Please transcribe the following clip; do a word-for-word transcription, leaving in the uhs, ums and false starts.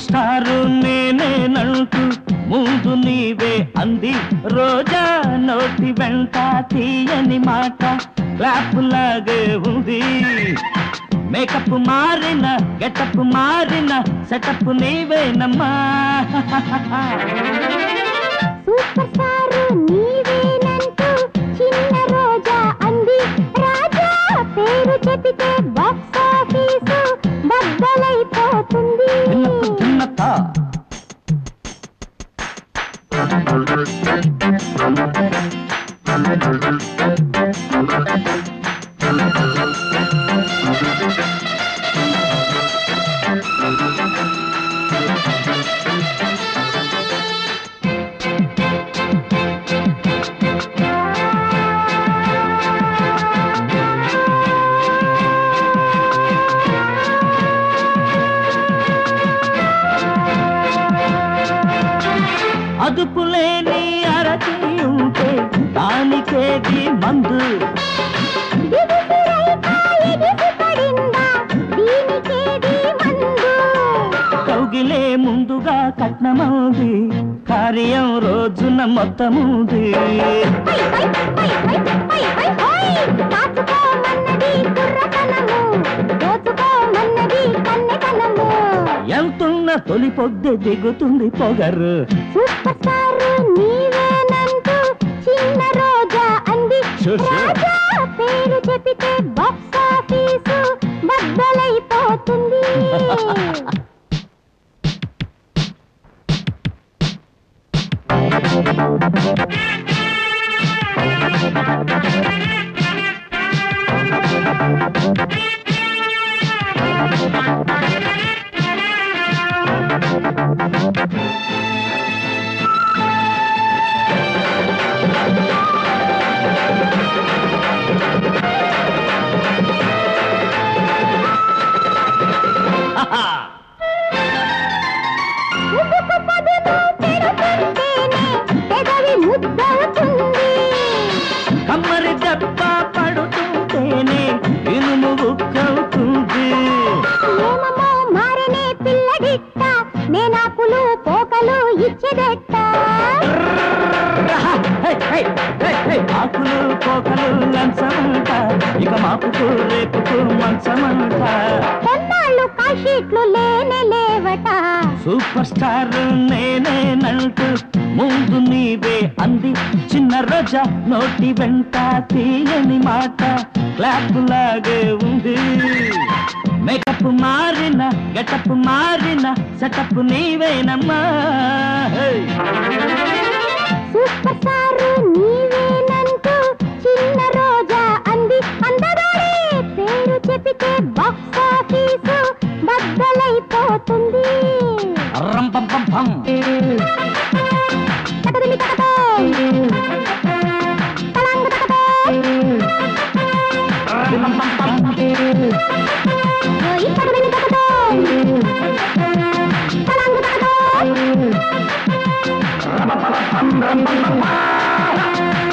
star నేనేనంటూ ముందు నీవే అంది రోజా నోటి వెంట తీయని మాట క్లాప్ లాగే ఉంది మేకప్ మారిన గెటప్ మారిన సెటప్ నీవేనమ్మా సూపర్ స్టార్ నీవేనంటూ చిన్న రోజా అంది రాజా పేరు చెబితే బాక్స్ ఆఫీసు బద్దలైపోతుంది చిన్నత అదుపులేని అరటి ఉంటే దానికేది మందు కౌగిలే ముందుగా కట్నమౌది కార్యం రోజున మొత్తముది ఎంతున్న తొలి పొద్దు దిగుతుంది పొగరు సూపర్ స్టార్ నీవేనంటూ చిన్న రోజా అంది రాజా పేరు చెబితే బాక్స్ ఆఫీసు బద్దలైపోతుంది కమ్మరి దెబ్బ పడుతుంటేనే ఇనుము ఉక్కవుతుంది మారనే పిల్లడిట్ట నేనాకులు పోకలు ఇచ్చేదెట్ట ఆకులు పోకలు లంచమంట ఇక మాపుకు రేపుకు మంచమంట కొన్నాళ్ళు కాషీట్లు లేనే లేవట సూపర్ స్టార్ నేనేనంటూ ముందు నీవే అంది చిన్న రోజా నోటి వెంట తీయని మాట క్లాప్ లాగే ఉంది మేకప్ మారిన గెటప్ మారిన సెటప్ నీవేనమ్మా సూపర్ స్టార్ నీవేనంటూ చిన్న రోజా అంది అందగాడే పేరు చెబితే బాక్స్ ఆఫీసు బద్దలైపోతుంది రం పం పం పం తకదిమి తకతో తలంగ తకతో రం పం పం ఓయ్ తకదిమి తకతో తలంగ తకతో రం పం పం రం పం పం